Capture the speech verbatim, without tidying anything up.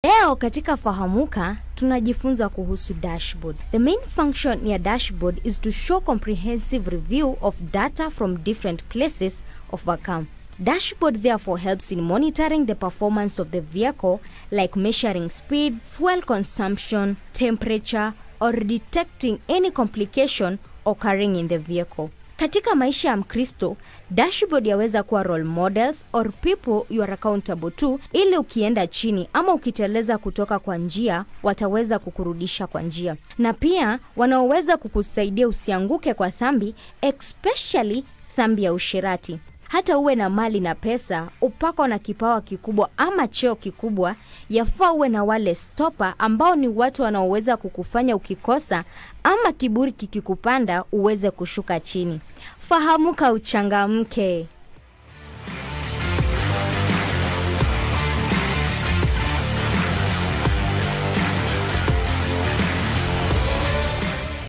Leo katika FahamuCar tunajifunza kuhusu dashboard. The main function ya dashboard is to show comprehensive review of data from different places of a car. Dashboard therefore helps in monitoring the performance of the vehicle, like measuring speed, fuel consumption, temperature, or detecting any complication occurring in the vehicle. Katika maisha ya Mkristo, dashboard yaweza kuwa role models or people you are accountable to, ili ukienda chini ama ukiteleza kutoka kwa njia, wataweza kukurudisha kwa njia. Na pia wanaoweza kukusaidia usianguke kwa dhambi, especially dhambi ya usherati. Hata uwe na mali na pesa, upako na kipawa kikubwa ama cheo kikubwa, yafaa uwe na wale stopper ambao ni watu wanaoweza kukufanya ukikosa ama kiburi kikikupanda uweze kushuka chini. FahamuCar, uchangamke.